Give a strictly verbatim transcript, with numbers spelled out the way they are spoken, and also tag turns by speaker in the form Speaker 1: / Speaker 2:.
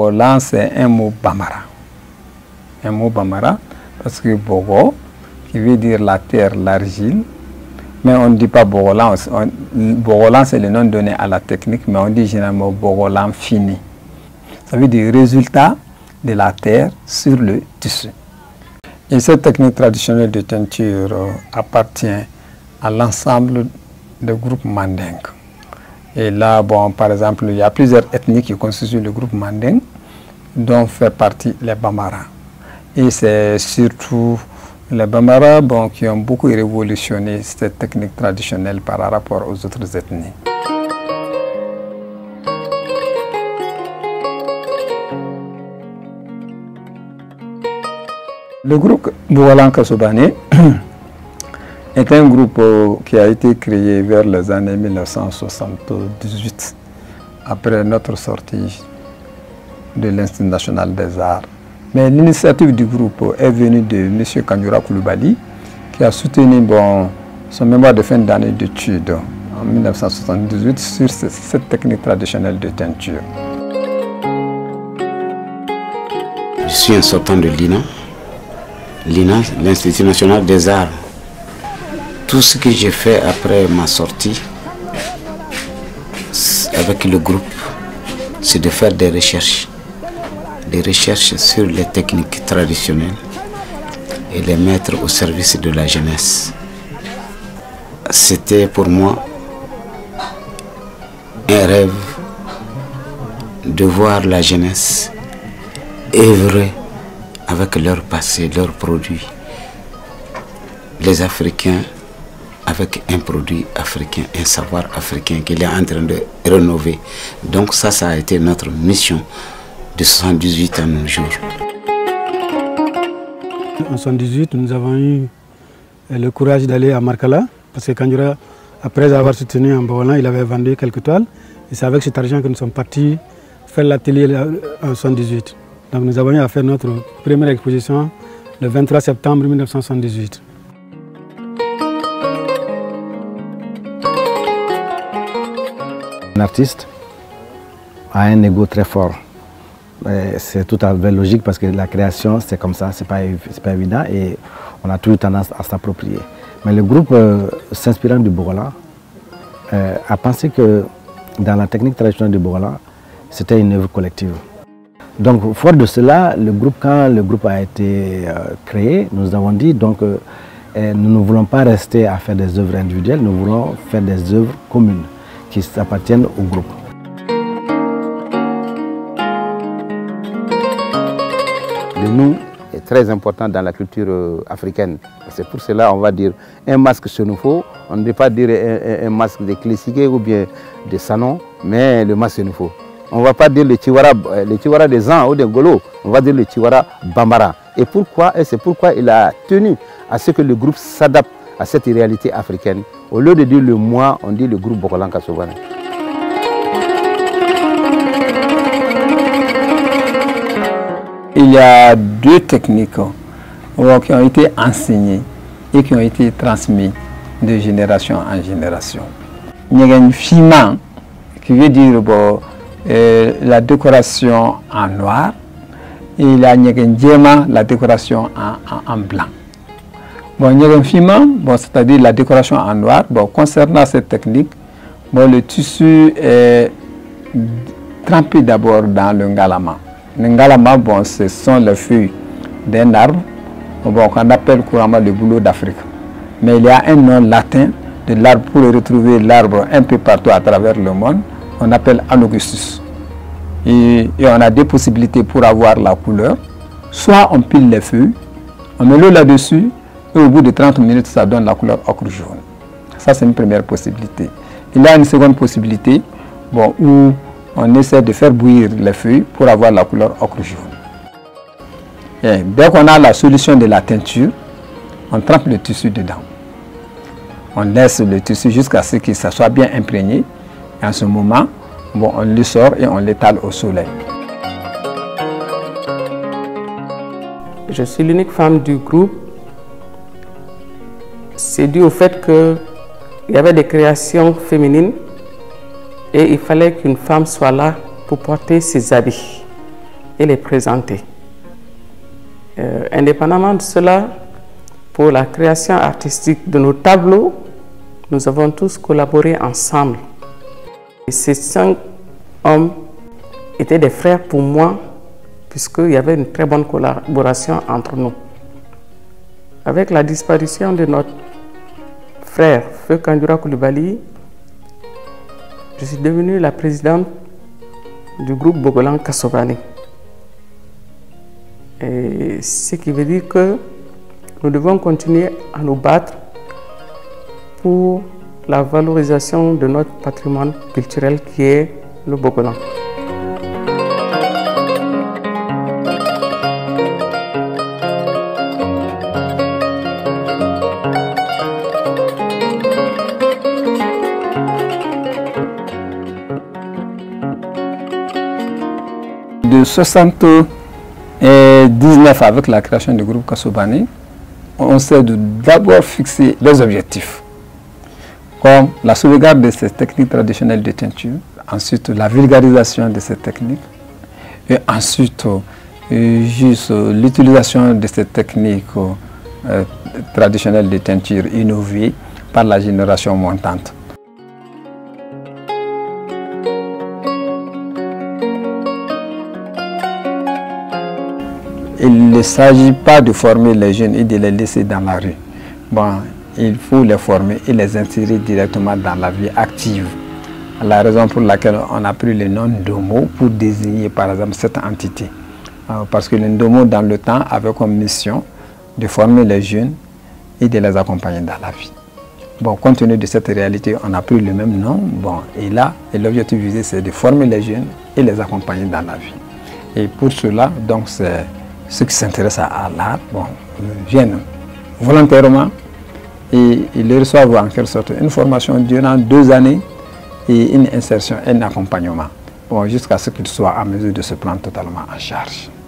Speaker 1: Bogolan, c'est un mot bambara. Un mot bambara, parce que Bogo, qui veut dire la terre, l'argile, mais on ne dit pas Bogolan. Bogolan, c'est le nom donné à la technique, mais on dit généralement Bogolan fini. Ça veut dire résultat de la terre sur le tissu. Et cette technique traditionnelle de teinture euh, appartient à l'ensemble des groupes mandingues. Et là, bon, par exemple, il y a plusieurs ethnies qui constituent le groupe mandingue, dont fait partie les Bambara. Et c'est surtout les Bambara bon, qui ont beaucoup révolutionné cette technique traditionnelle par rapport aux autres ethnies. Le groupe Bogolan Kassobane est un groupe qui a été créé vers les années mille neuf cent soixante-dix-huit, après notre sortie de l'Institut national des arts. Mais l'initiative du groupe est venue de M. Kanyura Koulibaly, qui a soutenu bon, son mémoire de fin d'année d'études en mille neuf cent soixante-dix-huit sur cette technique traditionnelle de teinture.
Speaker 2: Je suis un sortant de l'I N A. L'I N A, l'Institut national des arts. Tout ce que j'ai fait après ma sortie avec le groupe, c'est de faire des recherches. Des recherches sur les techniques traditionnelles et les mettre au service de la jeunesse. C'était pour moi un rêve de voir la jeunesse œuvrer avec leur passé, leurs produits. Les Africains avec un produit africain, un savoir africain qu'il est en train de rénover. Donc ça, ça a été notre mission de soixante-dix-huit à nos jours.
Speaker 3: En soixante-dix-huit, nous avons eu le courage d'aller à Markala, parce que Kanyura, après avoir soutenu en Bogolan, il avait vendu quelques toiles. Et c'est avec cet argent que nous sommes partis faire l'atelier en soixante-dix-huit. Donc nous avons eu à faire notre première exposition le vingt-trois septembre mille neuf cent soixante-dix-huit.
Speaker 4: Un artiste a un ego très fort. C'est tout à fait logique parce que la création, c'est comme ça, c'est pas, pas évident et on a toujours tendance à s'approprier. Mais le groupe, euh, s'inspirant du Bogolan, euh, a pensé que dans la technique traditionnelle du Bogolan, c'était une œuvre collective. Donc, fort de cela, le groupe, quand le groupe a été euh, créé, nous avons dit donc euh, nous ne voulons pas rester à faire des œuvres individuelles, nous voulons faire des œuvres communes qui appartiennent au groupe.
Speaker 5: Le nous est très important dans la culture euh, africaine. C'est pour cela on va dire un masque Senufo. On ne peut pas dire un, un, un masque de Klesike ou bien de Sanon, mais le masque Senufo. On ne va pas dire le Chiwara, le Chiwara des Zan ou des Golo, on va dire le Chiwara Bambara. Et pourquoi? Et c'est pourquoi il a tenu à ce que le groupe s'adapte à cette réalité africaine. Au lieu de dire le moi, on dit le groupe Bogolan Kassobane.
Speaker 1: Il y a deux techniques qui ont été enseignées et qui ont été transmises de génération en génération. Il y a une fima qui veut dire bon, euh, la décoration en noir et il y a une djema, la décoration en, en, en blanc. Bon, il y a un fima, bon, c'est-à-dire la décoration en noir. Bon, concernant cette technique, bon, le tissu est trempé d'abord dans le ngalama. Le ngalama, bon, ce sont les feuilles d'un arbre bon, qu'on appelle couramment le bouleau d'Afrique. Mais il y a un nom latin de l'arbre pour retrouver l'arbre un peu partout à travers le monde. On appelle Anogustus. Et, et on a deux possibilités pour avoir la couleur. Soit on pile les feuilles, on met l'eau là-dessus, et au bout de trente minutes, ça donne la couleur ocre jaune. Ça, c'est une première possibilité. Il y a une seconde possibilité bon, où on essaie de faire bouillir les feuilles pour avoir la couleur ocre jaune. Et dès qu'on a la solution de la teinture, on trempe le tissu dedans. On laisse le tissu jusqu'à ce que ça soit bien imprégné. Et en ce moment, bon, on le sort et on l'étale au soleil.
Speaker 6: Je suis l'unique femme du groupe. C'est dû au fait qu'il y avait des créations féminines et il fallait qu'une femme soit là pour porter ses habits. et les présenter. Euh, indépendamment de cela, pour la création artistique de nos tableaux, nous avons tous collaboré ensemble. Et ces cinq hommes étaient des frères pour moi, puisqu'il y avait une très bonne collaboration entre nous. Avec la disparition de notre frère, Feu Kandjoura Coulibaly, je suis devenue la présidente du groupe Bogolan Kassobani. Et ce qui veut dire que nous devons continuer à nous battre pour la valorisation de notre patrimoine culturel qui est le Bogolan.
Speaker 1: De soixante-dix-neuf, avec la création du groupe Kassobani, on s'est d'abord fixé des objectifs, comme la sauvegarde de ces techniques traditionnelles de teinture, ensuite la vulgarisation de ces techniques, et ensuite juste l'utilisation de ces techniques euh, traditionnelles de teinture innovées par la génération montante. Il ne s'agit pas de former les jeunes et de les laisser dans la rue. Bon, il faut les former et les insérer directement dans la vie active. La raison pour laquelle on a pris le nom Ndomo pour désigner par exemple cette entité. Parce que le Ndomo dans le temps avait comme mission de former les jeunes et de les accompagner dans la vie. Bon, compte tenu de cette réalité, on a pris le même nom. Bon, et là, l'objectif visé, c'est de former les jeunes et les accompagner dans la vie. Et pour cela, donc, c'est ceux qui s'intéressent à l'art, bon, viennent volontairement et ils reçoivent en quelque sorte une formation durant deux années et une insertion, un accompagnement, bon, jusqu'à ce qu'ils soient en mesure de se prendre totalement en charge.